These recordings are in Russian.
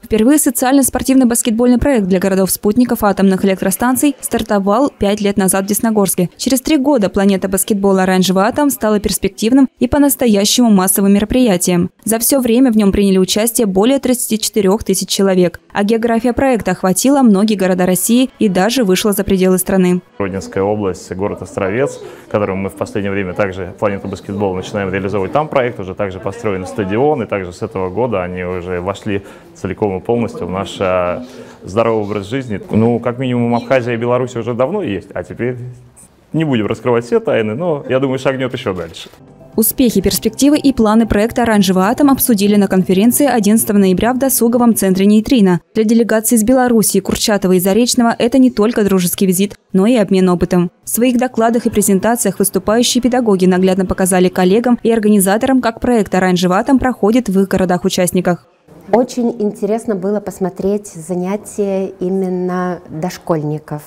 Впервые социально-спортивный баскетбольный проект для городов-спутников атомных электростанций стартовал 5 лет назад в Десногорске. Через 3 года планета баскетбола «Оранжевый атом» стала перспективным и по-настоящему массовым мероприятием. За все время в нем приняли участие более 34 тысяч человек. А география проекта охватила многие города России и даже вышла за пределы страны. Родинская область, город Островец, в котором мы в последнее время также планету баскетбола начинаем реализовывать. Там проект уже также построен стадион, и также с этого года они уже вошли целиком и полностью в наш здоровый образ жизни. Ну, как минимум, Абхазия и Беларусь уже давно есть, а теперь не будем раскрывать все тайны, но, я думаю, шагнет еще дальше. Успехи, перспективы и планы проекта «Оранжевый атом» обсудили на конференции 11 ноября в досуговом центре «Нейтрино». Для делегации из Беларуси, Курчатова и Заречного это не только дружеский визит, но и обмен опытом. В своих докладах и презентациях выступающие педагоги наглядно показали коллегам и организаторам, как проект «Оранжевый атом» проходит в их городах-участниках. Очень интересно было посмотреть занятия именно дошкольников,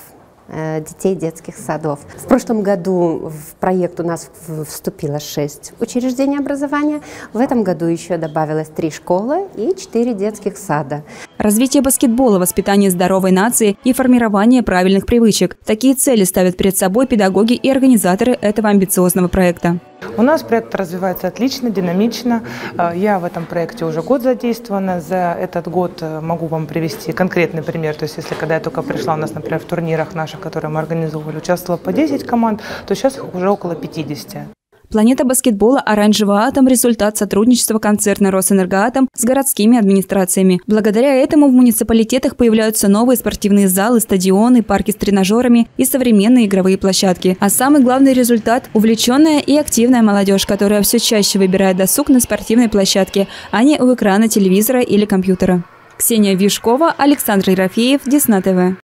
детей детских садов. В прошлом году в проект у нас вступило 6 учреждений образования. В этом году еще добавилось 3 школы и 4 детских сада. Развитие баскетбола, воспитание здоровой нации и формирование правильных привычек. Такие цели ставят перед собой педагоги и организаторы этого амбициозного проекта. У нас проект развивается отлично, динамично. Я в этом проекте уже год задействована. За этот год могу вам привести конкретный пример. То есть, если когда я только пришла, у нас, например, в турнирах наших, которые мы организовывали, участвовало по 10 команд, то сейчас их уже около 50. Планета баскетбола «Оранжевый атом» – результат сотрудничества концерна «Росэнергоатом» с городскими администрациями. Благодаря этому в муниципалитетах появляются новые спортивные залы, стадионы, парки с тренажерами и современные игровые площадки. А самый главный результат – увлеченная и активная молодежь, которая все чаще выбирает досуг на спортивной площадке, а не у экрана телевизора или компьютера. Ксения Вишкова, Александр Ерофеев, Десна ТВ.